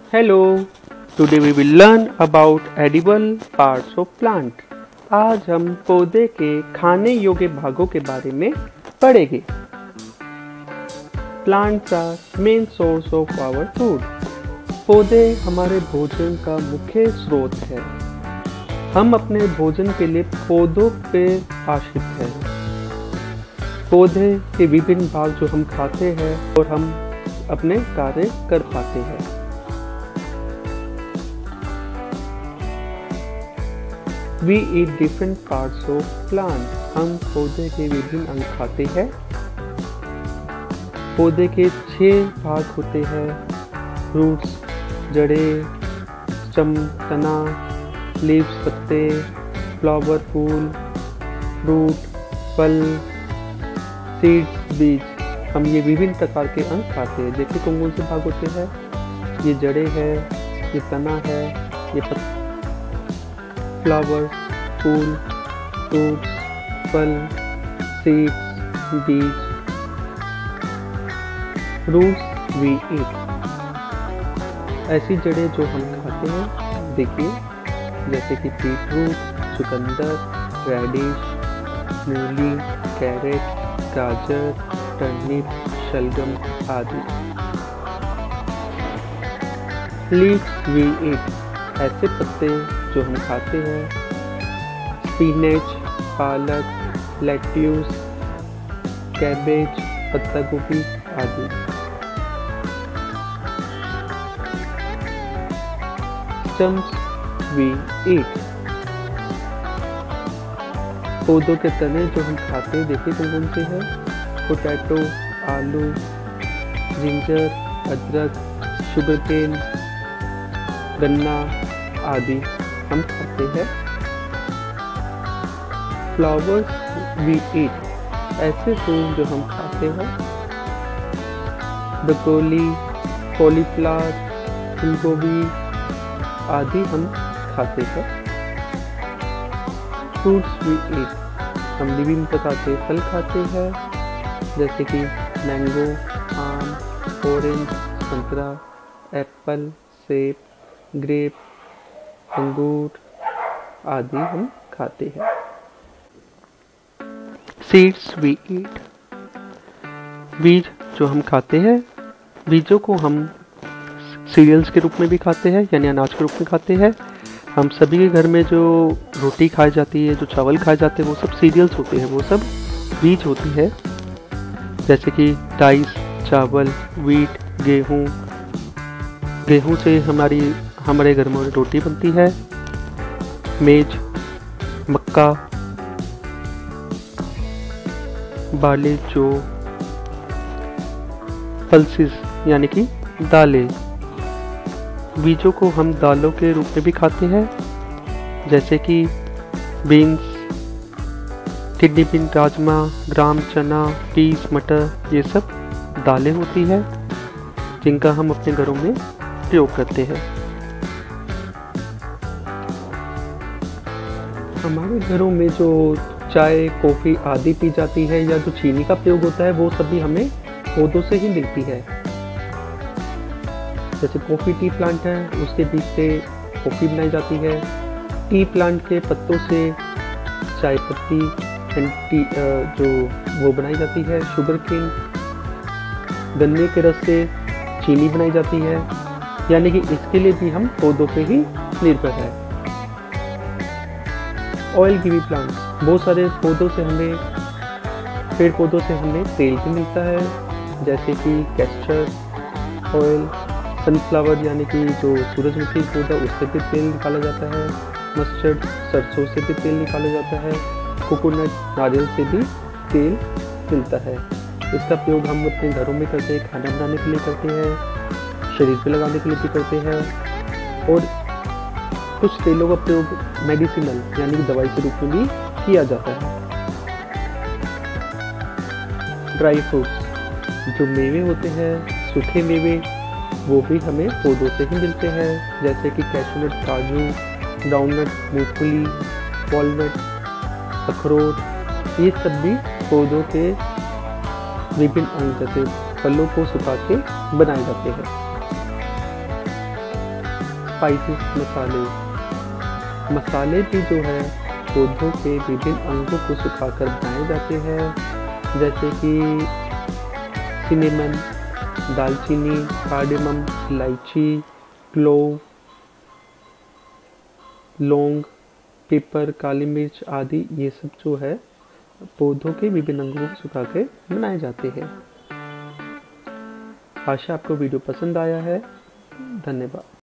Hello, today we will learn about edible parts of plant. आज हम पौधे के खाने योग्य भागों के बारे में पढ़ेंगे। Plants are main source of our food. पौधे हमारे भोजन का मुख्य स्रोत है। हम अपने भोजन के लिए पौधों पे आश्रित हैं। पौधे के विभिन्न भाग जो हम खाते हैं और हम अपने कार्य कर पाते हैं। We eat different parts of plant. हम पौधे के विभिन्न अंग खाते हैं। पौधे के 6 भाग होते हैं: रूट्स, जड़ें, स्टम, तना, लीव्स, पत्ते, फ्लावर, फूल, फ्रूट, फल, सीड्स, बीज। हम ये विभिन्न प्रकार के अंग खाते हैं। देखिए कौन कौन से भाग होते हैं। ये जड़ें है, ये तना है, ये फ्लावर, फूल, फ्रूट्स, फल, सीड्स, बीज। Roots we eat. ऐसी जड़ें जो हम खाते हैं, देखिए जैसे कि बीटरूट, चुकंदर, रेडिश, मूली, कैरेट, गाजर, टर्निप, शलगम आदि। Leaves we eat. ऐसे पत्ते जो हम खाते हैं, स्पिनच, पालक, लेट्यूस, कैबेज, पत्ता गोभी आदि। Stems we eat. पौधों के तने जो हम खाते हैं, देखिए कौन कौन से हैं। पोटैटो, आलू, जिंजर, अदरक, शुगरकेन, गन्ना आदि हम खाते हैं। Flowers we eat. ऐसे फूल जो हम खाते हैं, ब्रोकोली, कॉलीफ्लावर, फूलगोभी आदि हम खाते हैं। Fruits we eat. हम विभिन्न प्रकार के फल खाते हैं, जैसे कि मैंगो, आम, ऑरेंज, संतरा, एप्पल, सेब, ग्रेप, अंगूर आदि हम खाते हैं। Seeds we eat. बीज जो हम खाते हैं, बीजों को हम सीरियल्स के रूप में भी खाते हैं, यानी अनाज के रूप में खाते हैं। हम सभी के घर में जो रोटी खाई जाती है, जो चावल खाए जाते हैं, वो सब सीरियल्स होते हैं, वो सब बीज होती है। जैसे कि राइस, चावल, वीट, गेहूँ। गेहूँ से हमारे घर में रोटी बनती है। मेज, मक्का, बाले, जौ, पल्सेस यानी कि दालें। बीजों को हम दालों के रूप में भी खाते हैं, जैसे कि बीन्स, किडनी बीन, राजमा, ग्राम, चना, पीस, मटर, ये सब दालें होती है जिनका हम अपने घरों में प्रयोग करते हैं। हमारे घरों में जो चाय, कॉफ़ी आदि पी जाती है या जो चीनी का प्रयोग होता है, वो सभी हमें पौधों से ही मिलती है। जैसे कॉफ़ी टी प्लांट है, उसके बीज से कॉफ़ी बनाई जाती है। टी प्लांट के पत्तों से चाय पत्ती जो वो बनाई जाती है। शुगर केन, गन्ने के रस से चीनी बनाई जाती है, यानी कि इसके लिए भी हम पौधों पे ही निर्भर है। ऑयल गिवी प्लांट। बहुत सारे पौधों से हमें पेड़ पौधों से हमें तेल भी मिलता है, जैसे कि कैस्टर ऑयल, सनफ्लावर यानी कि जो सूरजमुखी पौधा, उससे भी तेल निकाला जाता है। मस्टर्ड, सरसों से भी तेल निकाला जाता है। कोकोनट, नारियल से भी तेल मिलता है। इसका प्रयोग हम अपने घरों में करते हैं, खाना बनाने के लिए करते हैं, शरीर पे लगाने के लिए भी करते हैं। और कुछ तेलों का प्रयोग मेडिसिनल यानी कि दवाई के रूप में भी किया जाता है। ड्राई फ्रूट्स, जो मेवे होते हैं, सूखे मेवे, वो भी हमें पौधों से ही मिलते हैं, जैसे कि कैशनट, काजू, ग्राउंडनट, मूंगफली, वॉलनट, अखरोट। ये सब भी पौधों के विभिन्न अंग जैसे फलों को सुखा के बनाए जाते हैं। स्पाइसेस मसाले। मसाले भी जो है पौधों के विभिन्न अंगों को सुखाकर बनाए जाते हैं, जैसे कि सिनेमन, दालचीनी, कार्डेमम, इलायची, क्लोव, लौंग, पेपर, काली मिर्च आदि। ये सब जो है पौधों के विभिन्न अंगों को सुखा के बनाए जाते हैं। आशा आपको वीडियो पसंद आया है। धन्यवाद।